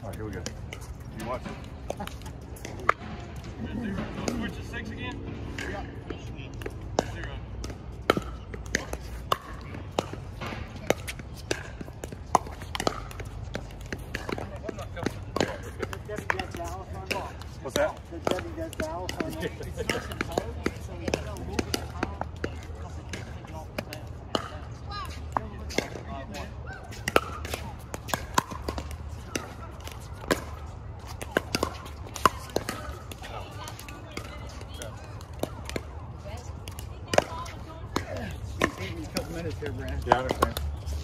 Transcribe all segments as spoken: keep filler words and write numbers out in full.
All right, here we go. You watch it. Don't switch to six again? Yeah. Zero. What's that? The Debbie does Dallas on it. It's nice and hard, so you don't move it to power because it keeps things off the bed. It's taking me a couple minutes here, Brad. Yeah, I understand.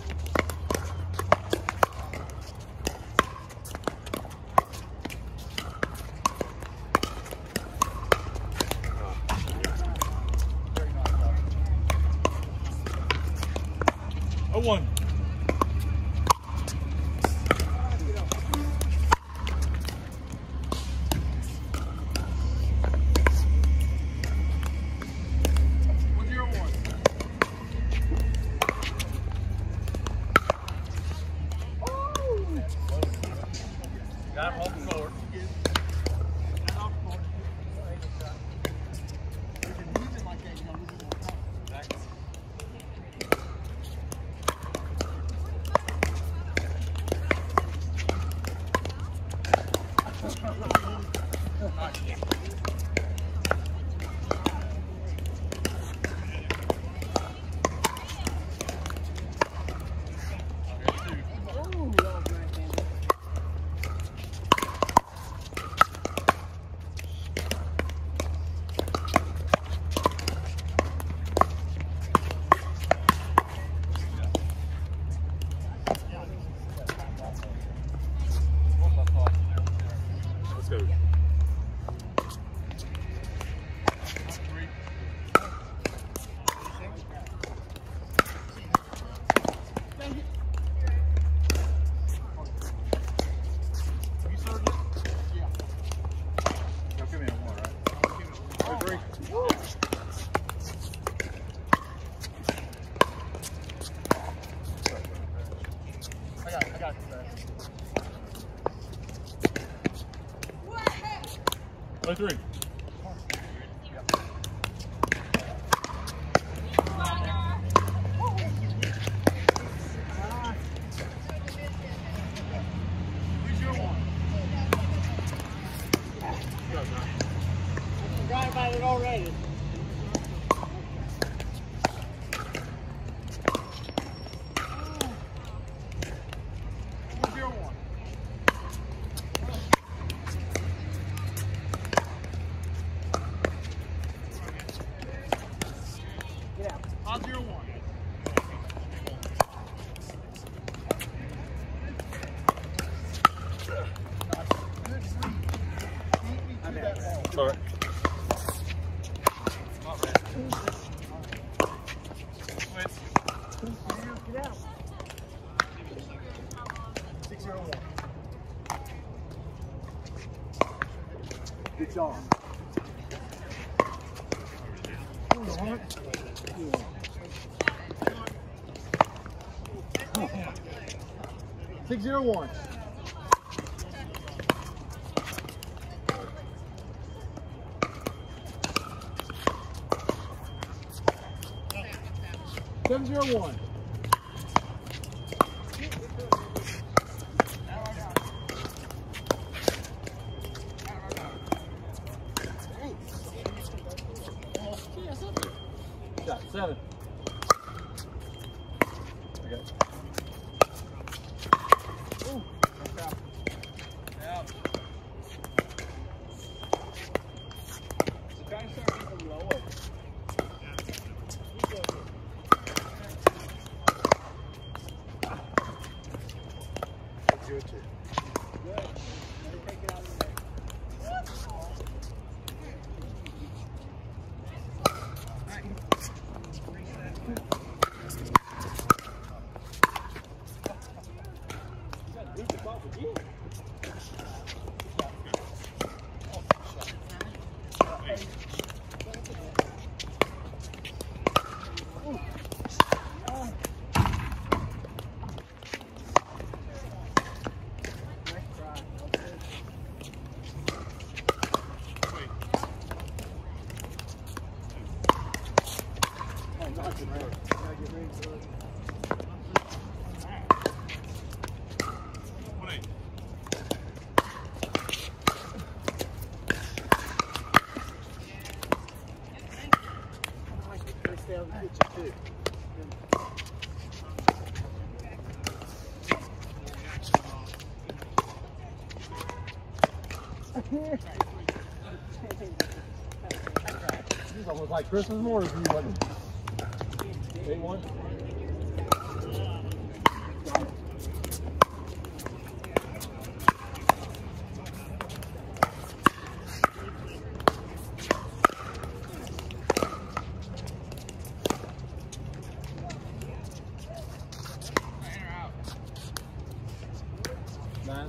Oh, one. Got him off the court. I got it, I got it. Oh, three. Forgot about it already. Five zero one. All right. Not bad. Switch. Get out. Six zero one. Good job. Six zero one. Seven zero one. Shot seven. Okay. Ooh. Yeah. So try to start from lower. Good. Good. Let me take it out of there. Nice try. It's almost like Christmas morning for you, wasn't it? eight one. Nine.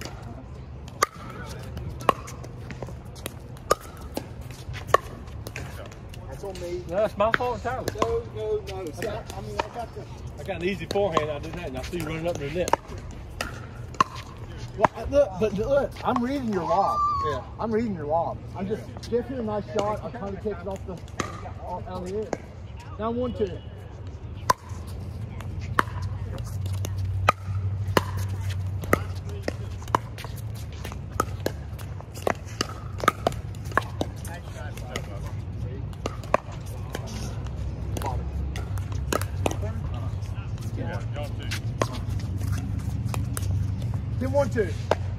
That's on me. No, that's my fault entirely. No, no, no. See, I, I mean, I got the. I got an easy forehand. I did that, and I see you running up to the net. Well, I- look, but look, I'm reading your lob. Yeah. I'm reading your lob. I'm just give him a nice shot. I'm trying to take it off the off, out of the end. Now one two. Yeah, y'all too. Then one two.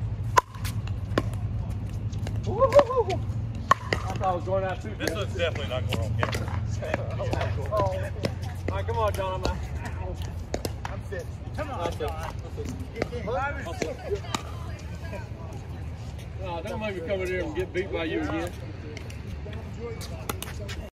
Woo-hoo-hoo. I thought I was going out too. This one's definitely not going on camera. Oh. All right, come on, John. I'm out. I'm fit. Come on, I'll sit. John. I'll sit. No, don't make me come in here and get beat by you again.